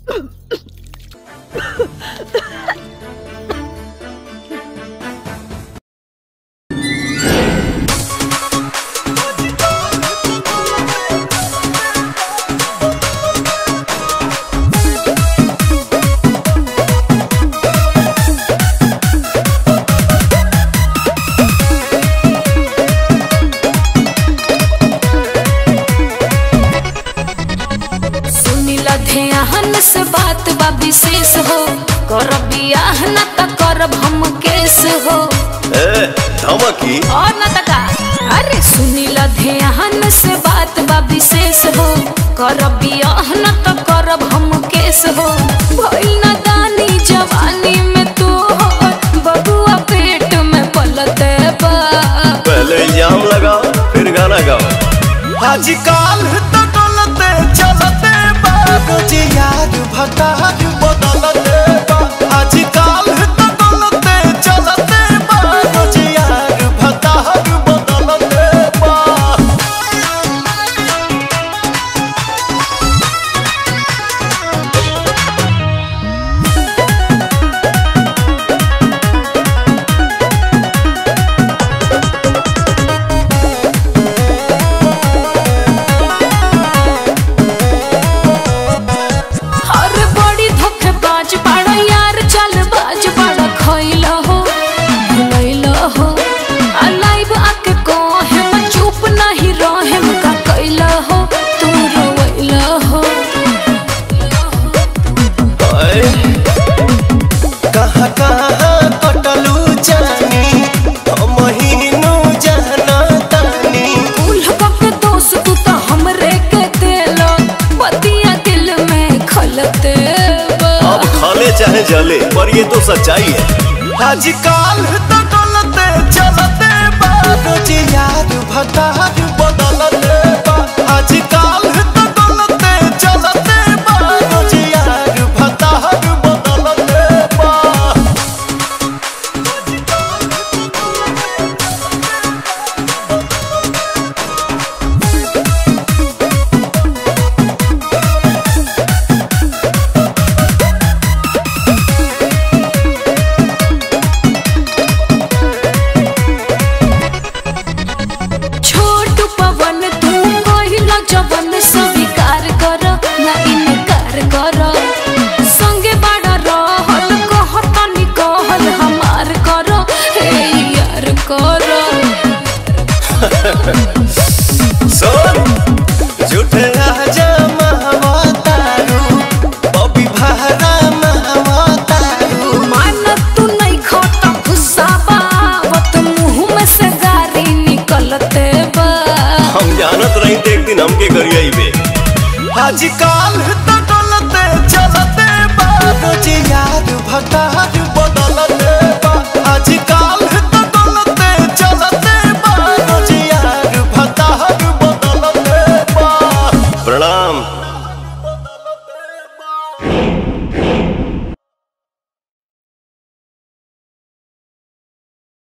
से बात बा विशेष हो, करब बियाह न त करब हम केस हो। धमकी और न तका, अरे सुनी ल ध्यान से बात बा विशेष हो, करब बियाह न त करब हम केस हो। भइल न दानी जवानी में तू हो, बबुआ पेट में पलते बा। पहले इल्जाम लगाओ फिर गाना गाओ। आजकल तो डोलते चलते बाबूजी यार भतार बदलते बा। आजकल तो डोलते चलते बाबूजी यार भतार बदलते बा। चाहे जले पर ये तो सच्चाई है। आजकल तो डोलते चलते बाबूजी यार भतार बदलते बा। आजकल तो डोलते चलते बाबूजी यार भतार बदलते बा। जवन स्वीकार कर ना इनकार कर, संगे बड़ा रहल कहतनी कहल हमार कर हे यार कर। सुन झूठे राजा महवतारू बबी भारा महवतारू। मान तू नहीं खाता गुस्सा बावत मुँह में से गारी निकलते बा। हम जानत रही एक दिन हमके करिए। आजकल